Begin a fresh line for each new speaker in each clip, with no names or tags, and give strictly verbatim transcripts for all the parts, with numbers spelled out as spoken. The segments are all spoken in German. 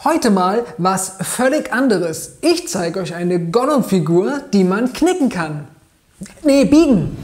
Heute mal was völlig anderes. Ich zeige euch eine Gollum-Figur, die man knicken kann. Nee, biegen.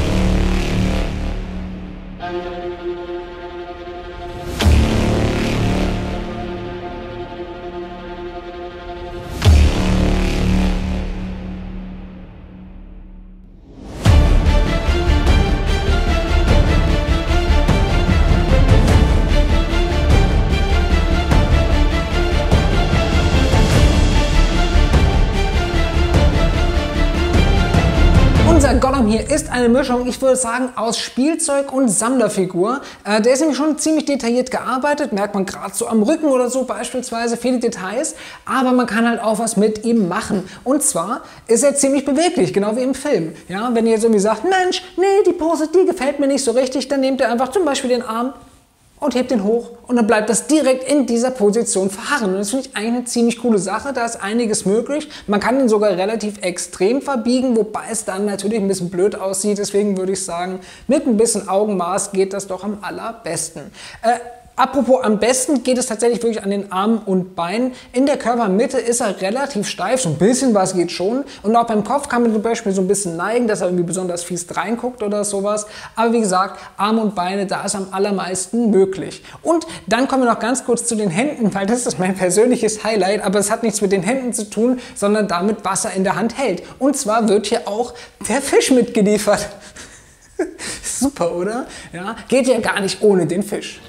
Unser Gollum hier ist eine Mischung, ich würde sagen, aus Spielzeug und Sammlerfigur. Äh, der ist nämlich schon ziemlich detailliert gearbeitet, merkt man gerade so am Rücken oder so beispielsweise, viele Details. Aber man kann halt auch was mit ihm machen. Und zwar ist er ziemlich beweglich, genau wie im Film. Ja, wenn ihr jetzt irgendwie sagt, Mensch, nee, die Pose, die gefällt mir nicht so richtig, dann nehmt ihr einfach zum Beispiel den Arm und hebt den hoch und dann bleibt das direkt in dieser Position verharren. Und das finde ich eigentlich eine ziemlich coole Sache, da ist einiges möglich. Man kann ihn sogar relativ extrem verbiegen, wobei es dann natürlich ein bisschen blöd aussieht. Deswegen würde ich sagen, mit ein bisschen Augenmaß geht das doch am allerbesten. Äh, Apropos am besten geht es tatsächlich wirklich an den Armen und Beinen. In der Körpermitte ist er relativ steif, so ein bisschen was geht schon. Und auch beim Kopf kann man zum Beispiel so ein bisschen neigen, dass er irgendwie besonders fies reinguckt oder sowas. Aber wie gesagt, Arme und Beine, da ist am allermeisten möglich. Und dann kommen wir noch ganz kurz zu den Händen, weil das ist mein persönliches Highlight. Aber es hat nichts mit den Händen zu tun, sondern damit, was er in der Hand hält. Und zwar wird hier auch der Fisch mitgeliefert. Super, oder? Ja, geht ja gar nicht ohne den Fisch.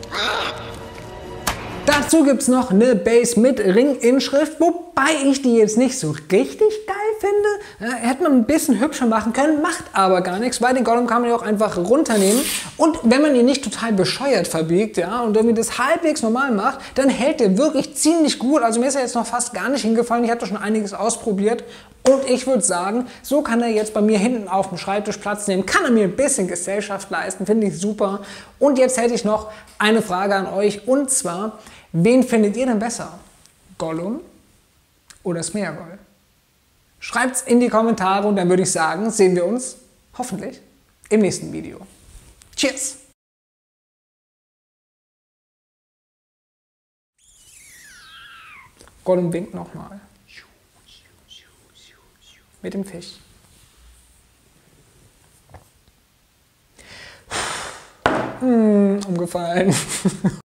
Dazu gibt es noch eine Base mit Ring-Inschrift, wobei ich die jetzt nicht so richtig geil finde. Ja, hätte man ein bisschen hübscher machen können, macht aber gar nichts, weil den Gollum kann man ja auch einfach runternehmen. Und wenn man ihn nicht total bescheuert verbiegt, ja, und irgendwie das halbwegs normal macht, dann hält der wirklich ziemlich gut. Also mir ist er jetzt noch fast gar nicht hingefallen, ich hatte schon einiges ausprobiert. Und ich würde sagen, so kann er jetzt bei mir hinten auf dem Schreibtisch Platz nehmen, kann er mir ein bisschen Gesellschaft leisten, finde ich super. Und jetzt hätte ich noch eine Frage an euch, und zwar, wen findet ihr denn besser? Gollum oder Smeagol? Schreibt's in die Kommentare und dann würde ich sagen, sehen wir uns hoffentlich im nächsten Video. Cheers! Gollum winkt nochmal. Mit dem Fisch. Hm, umgefallen.